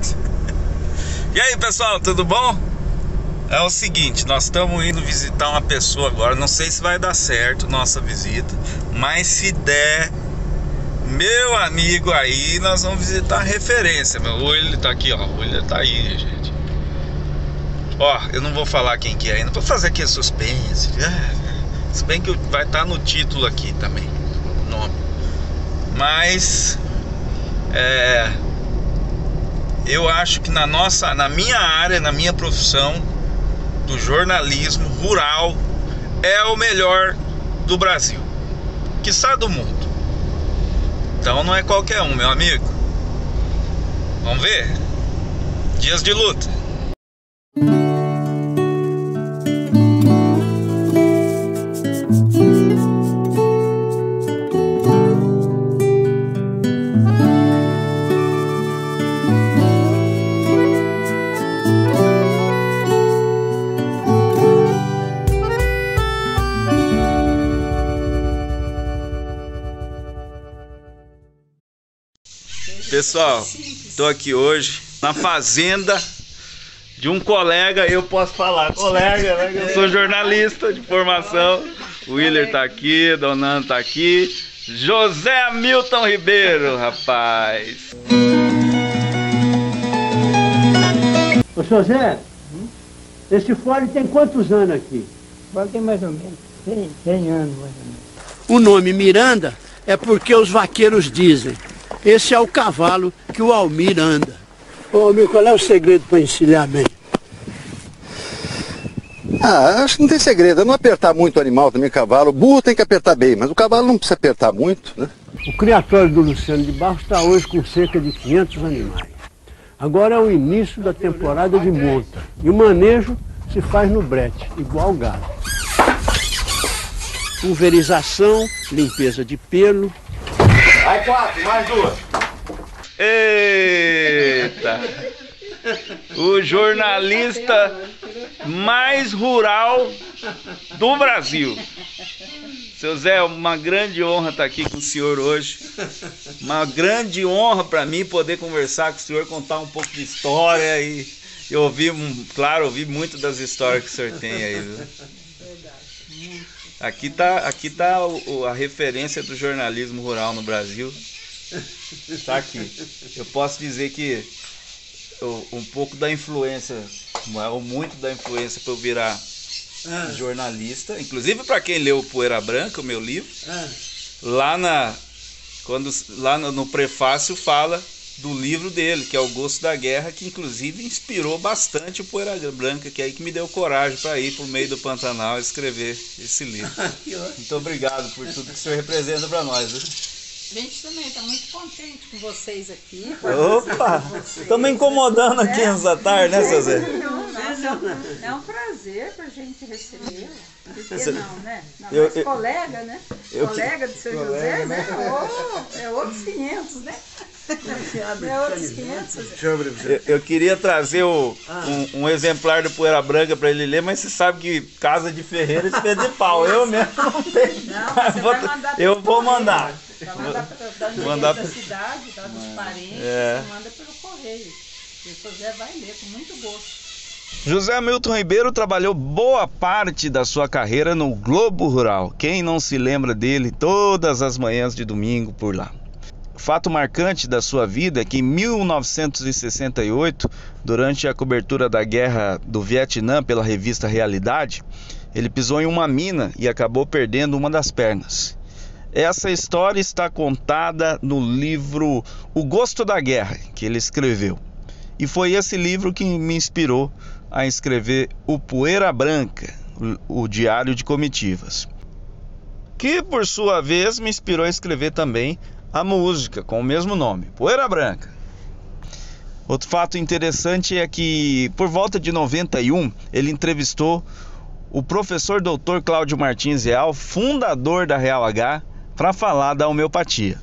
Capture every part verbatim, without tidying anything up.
E aí, pessoal, tudo bom? É o seguinte, nós estamos indo visitar uma pessoa agora. Não sei se vai dar certo nossa visita, mas se der, meu amigo, aí nós vamos visitar a referência. Meu olho tá aqui, ó. O olho tá aí, gente. Ó, eu não vou falar quem que é ainda. Vou fazer aqui suspense. Se bem que vai estar no título aqui também, o nome. Mas é, eu acho que na nossa, na minha área, na minha profissão do jornalismo rural, é o melhor do Brasil, quiçá do mundo. Então não é qualquer um, meu amigo. Vamos ver? Dias de luta. Pessoal, tô aqui hoje na fazenda de um colega, eu posso falar, colega, né? Eu sou jornalista de formação. O Willer tá aqui, Dona Ana tá aqui, José Hamilton Ribeiro, rapaz. Ô José, esse fole tem quantos anos aqui? O fole tem mais ou menos cem, cem anos mais ou menos. O nome Miranda é porque os vaqueiros dizem: esse é o cavalo que o Almir anda. Ô Almir, qual é o segredo para encilhar bem? Ah, acho que não tem segredo, é não apertar muito o animal também, cavalo. O burro tem que apertar bem, mas o cavalo não precisa apertar muito, né? O criatório do Luciano de Barros está hoje com cerca de quinhentos animais. Agora é o início da temporada de monta. E o manejo se faz no brete, igual gado. Pulverização, limpeza de pelo. Vai quatro, mais duas. Eita! O jornalista mais rural do Brasil. Seu Zé, uma grande honra estar aqui com o senhor hoje. Uma grande honra para mim poder conversar com o senhor, contar um pouco de história. E eu ouvi, claro, ouvi muito das histórias que o senhor tem aí, viu? Aqui tá, aqui tá o, a referência do jornalismo rural no Brasil. Tá aqui. Eu posso dizer que eu, um pouco da influência, ou muito da influência para eu virar ah. jornalista, inclusive para quem leu Poeira Branca, o meu livro, ah. lá na quando lá no, no prefácio fala do livro dele, que é O Gosto da Guerra, que inclusive inspirou bastante o Poeira Branca, que é aí que me deu coragem para ir por meio do Pantanal e escrever esse livro. Muito obrigado por tudo que o senhor representa para nós, viu? A gente também está muito contente com vocês aqui. Opa! Estamos incomodando aqui é. nessa tarde, né, seu Zé? Não, não, é um prazer para a gente receber. Por que não, né? Não, eu, mas eu, colega, né? Eu, colega do seu colega, José, né? Oh, é outros quinhentos, né? É outros quinhentos. Eu, eu queria trazer o, um, um exemplar do Poeira Branca para ele ler, mas você sabe que casa de ferreiro é espelho de pau. Eu mesmo não tenho. Não, mas você vou, vai mandar eu vou mandar. Vai mandar para a mandar da cidade, tá, dos parentes, é. você manda pelo correio. E o José vai ler com muito gosto. José Hamilton Ribeiro trabalhou boa parte da sua carreira no Globo Rural. Quem não se lembra dele todas as manhãs de domingo por lá? Fato marcante da sua vida é que em mil novecentos e sessenta e oito, durante a cobertura da guerra do Vietnã pela revista Realidade, ele pisou em uma mina e acabou perdendo uma das pernas. Essa história está contada no livro O Gosto da Guerra, que ele escreveu. E foi esse livro que me inspirou a escrever o Poeira Branca, o Diário de Comitivas. Que, por sua vez, me inspirou a escrever também a música com o mesmo nome, Poeira Branca. Outro fato interessante é que, por volta de noventa e um, ele entrevistou o professor doutor Cláudio Martins Real, fundador da Real H, para falar da homeopatia.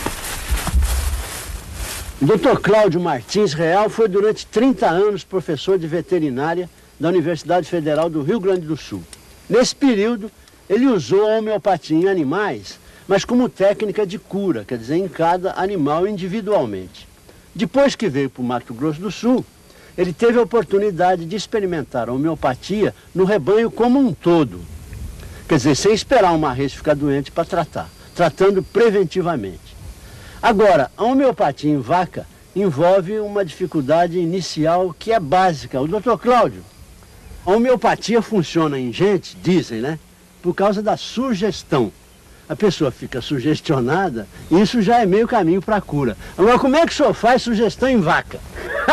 O doutor Cláudio Martins Real foi durante trinta anos professor de veterinária da Universidade Federal do Rio Grande do Sul. Nesse período, ele usou a homeopatia em animais, mas como técnica de cura, quer dizer, em cada animal individualmente. Depois que veio para o Mato Grosso do Sul, ele teve a oportunidade de experimentar a homeopatia no rebanho como um todo. Quer dizer, sem esperar uma res ficar doente para tratar, tratando preventivamente. Agora, a homeopatia em vaca envolve uma dificuldade inicial que é básica. O doutor Cláudio, a homeopatia funciona em gente, dizem, né? Por causa da sugestão. A pessoa fica sugestionada e isso já é meio caminho para a cura. Agora, como é que o senhor faz sugestão em vaca?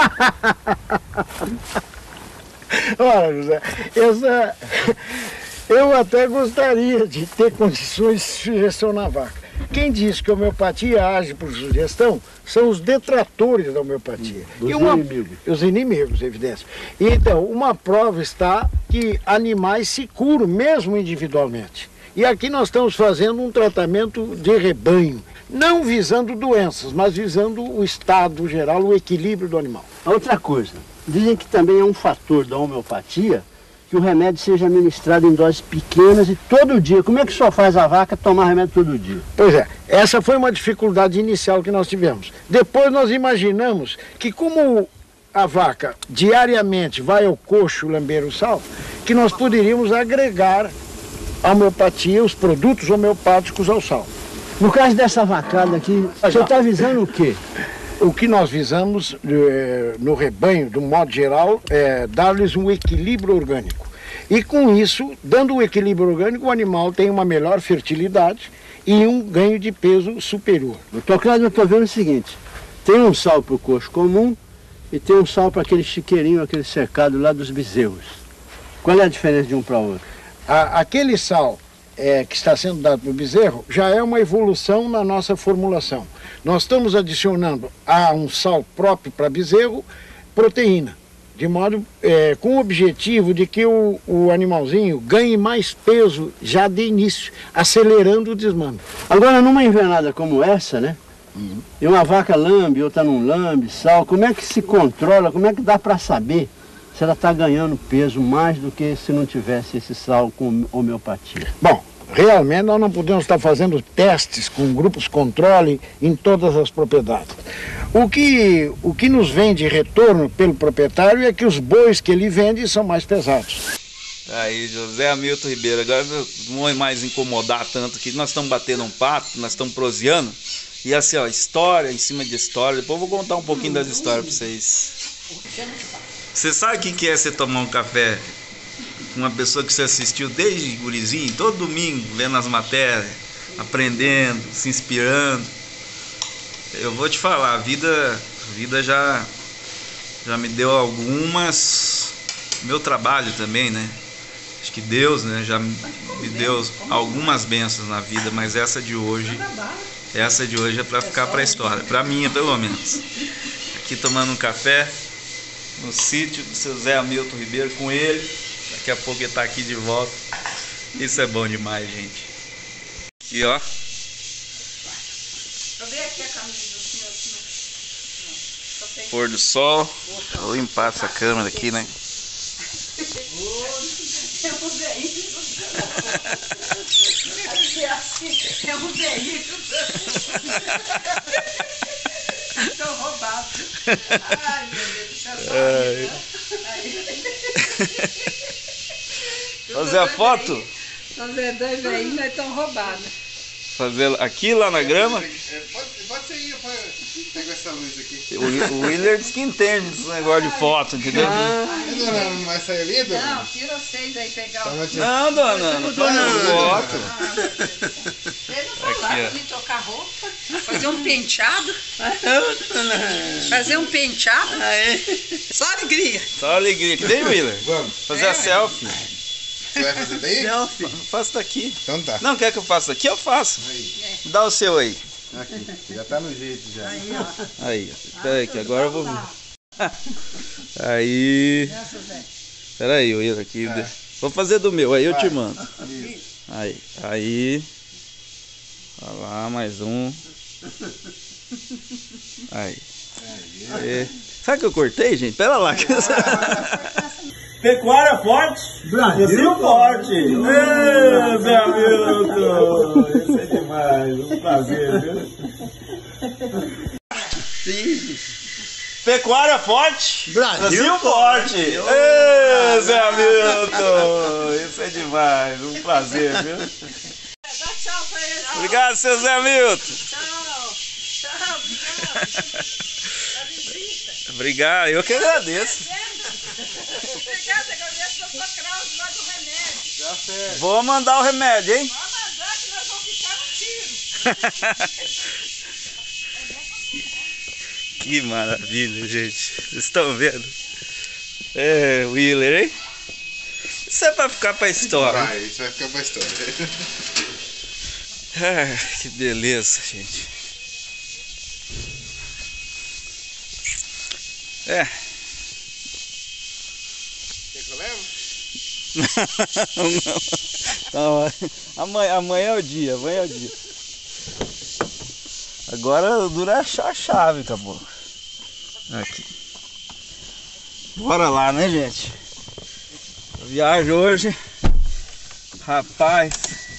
Olha, José, essa... eu até gostaria de ter condições de sugestionar a vaca. Quem diz que a homeopatia age por sugestão são os detratores da homeopatia. Os e uma... inimigos. Os inimigos, evidência. Então, uma prova está que animais se curam mesmo individualmente. E aqui nós estamos fazendo um tratamento de rebanho, não visando doenças, mas visando o estado geral, o equilíbrio do animal. Outra coisa, dizem que também é um fator da homeopatia que o remédio seja administrado em doses pequenas e todo dia. Como é que só faz a vaca tomar remédio todo dia? Pois é, essa foi uma dificuldade inicial que nós tivemos. Depois nós imaginamos que como a vaca diariamente vai ao coxo lamber o sal, que nós poderíamos agregar a homeopatia, os produtos homeopáticos ao sal. No caso dessa vacada aqui, o senhor está visando o quê? O que nós visamos eh, no rebanho, do modo geral, é dar-lhes um equilíbrio orgânico. E com isso, dando o equilíbrio orgânico, o animal tem uma melhor fertilidade e um ganho de peso superior. Doutor Cláudio, eu estou vendo o seguinte, tem um sal para o coxo comum e tem um sal para aquele chiqueirinho, aquele cercado lá dos bezerros. Qual é a diferença de um para o outro? A, aquele sal é, que está sendo dado para o bezerro já é uma evolução na nossa formulação. Nós estamos adicionando a um sal próprio para bezerro proteína, de modo é, com o objetivo de que o, o animalzinho ganhe mais peso já de início, acelerando o desmame. Agora, numa invernada como essa, né? Uhum. E uma vaca lambe, outra não lambe, sal, como é que se controla, como é que dá para saber se ela está ganhando peso mais do que se não tivesse esse sal com homeopatia? Bom, realmente nós não podemos estar fazendo testes com grupos controle em todas as propriedades. O que, o que nos vem de retorno pelo proprietário é que os bois que ele vende são mais pesados. Aí, José Hamilton Ribeiro, agora não vou mais incomodar tanto aqui, nós estamos batendo um papo, nós estamos proseando, e assim, ó, história em cima de história, depois eu vou contar um pouquinho das histórias para vocês. Você sabe o que é você tomar um café com uma pessoa que você assistiu desde gurizinho, todo domingo, vendo as matérias, aprendendo, se inspirando? Eu vou te falar, a vida, a vida já, já me deu algumas, meu trabalho também, né? Acho que Deus, né, já me deu algumas bênçãos na vida, mas essa de hoje, essa de hoje é para ficar para a história, para mim pelo menos. Aqui tomando um café no sítio do seu Zé Hamilton Ribeiro com ele, daqui a pouco ele tá aqui de volta. Isso é bom demais, gente. Aqui, ó. Eu vi aqui a camisa do senhor. Pôr do sol. Vou limpar essa câmera aqui, né? É um veículo. É um veículo. Estão roubados. Ai, meu Deus, deixa eu só fazer a foto? Fazer dois velhinhos, nós estamos roubados. Fazer aqui lá na grama? Pode, pode ser aí, pega essa luz aqui. O, o Willer diz que entende esse negócio de foto, entendeu? Ah, não, não vai sair ali, dona? Não, tira vocês aí pegar o... Não, dona, não tô na foto. Eles não falaram de trocar roupa, fazer um penteado. Fazer um penteado. Só alegria. Só alegria. Que nem, Willer? Vamos. Fazer a selfie. Você vai fazer daí? Selfie. Faço daqui. Então tá. Não quer que eu faça daqui? Eu faço. Aí. Dá o seu aí. Aqui. Já tá no jeito já. Aí, ó. Aí, peraí que agora eu vou ver. Aí. Peraí, Willer aqui. É. Vou fazer do meu, aí eu te mando. Isso. Aí, aí. Olha lá, mais um. Aí. Aí. Sabe que eu cortei, gente? Pera lá. Pecuária forte, Brasil forte. Ê, Zé Hamilton, isso é demais, um prazer, viu? Pecuária forte. Brasil forte. forte. Ê, Zé Hamilton. Isso é demais. Um prazer, viu? Dá tchau pra ele. Obrigado, seu Zé Hamilton. Tchau. Tchau, obrigado. Da visita. Obrigado, eu que agradeço. Obrigada, agradeço da sua crausa lá do remédio. Vou mandar o remédio, hein? Vamos mandar que nós vamos ficar no tiro. Que maravilha, gente. Vocês estão vendo? É, Wheeler, hein? Isso é pra ficar pra história. Vai, isso vai ficar pra história. Ah, que beleza, gente. É. Quer que eu levo? Não, não. Amanhã, amanhã é o dia, amanhã é o dia. Agora dura achar a chave, acabou. Aqui. Bora lá, né, gente? Eu viajo hoje. Rapaz.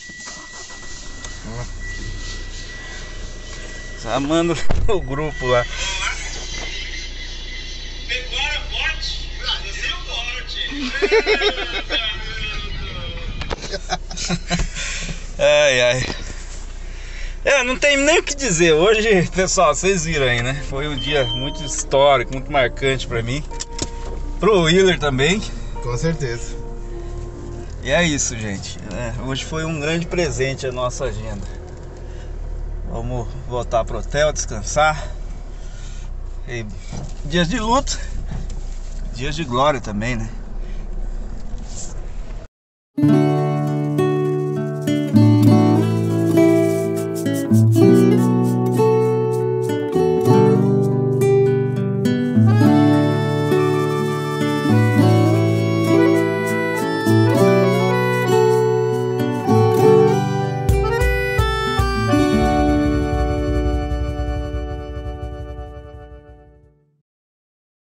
Já manda o grupo lá. Pecuária forte. Brasil forte. Ai, ai. É, não tem nem o que dizer. Hoje, pessoal, vocês viram aí, né? Foi um dia muito histórico, muito marcante pra mim. Pro Wheeler também. Com certeza. E é isso, gente. É, hoje foi um grande presente a nossa agenda. Vamos voltar pro hotel, descansar. E dias de luta, dias de glória também, né?